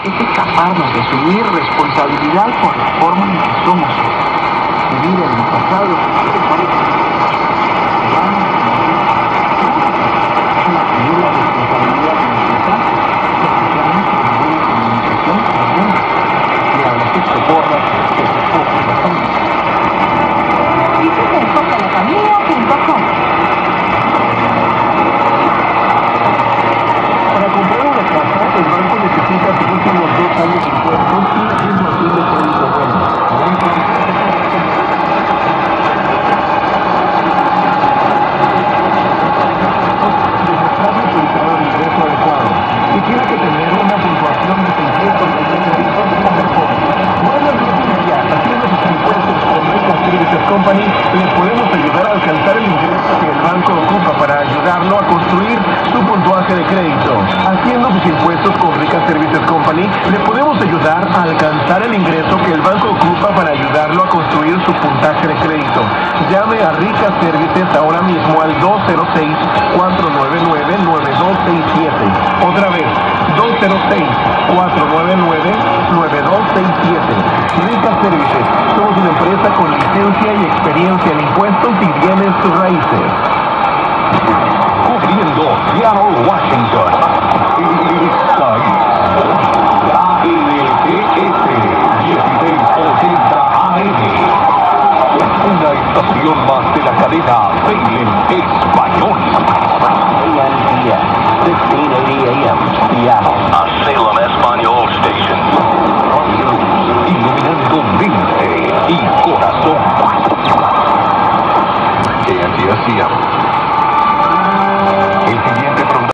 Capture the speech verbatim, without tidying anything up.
es escaparnos de asumir responsabilidad por la forma en que somos hoy. Vivir en el pasado es una primera responsabilidad de nuestra especialmente con buena comunicación y buena. Y a las exportas se enfoca la familia. ¿Y si se enfoca la familia punto com? Para comprar una casa, el banco necesita sus últimos dos años de impuestos y una puntuación de crédito buena. Demostrar utilizar el ingreso adecuado. Y tiene que tener una puntuación de seiscientos millones de pesos o mejor. Buenas noticias, haciendo sus impuestos con Rica Services Company, le podemos ayudar a alcanzar el ingreso que el banco ocupa para ayudarlo a construir su puntuaje de crédito. Haciendo sus impuestos con Rica Services Company, le podemos ayudar a alcanzar el ingreso que el banco ocupa para ayudarlo a construir su puntaje de crédito. Llame a Rica Services ahora mismo al dos cero seis, cuatro nueve nueve, nueve dos seis siete. Otra vez, dos cero seis, cuatro nueve nueve, nueve dos seis siete. Rica Services, somos una empresa con licencia y experiencia en impuestos y bienes raíces. Cubriendo Seattle, Washington.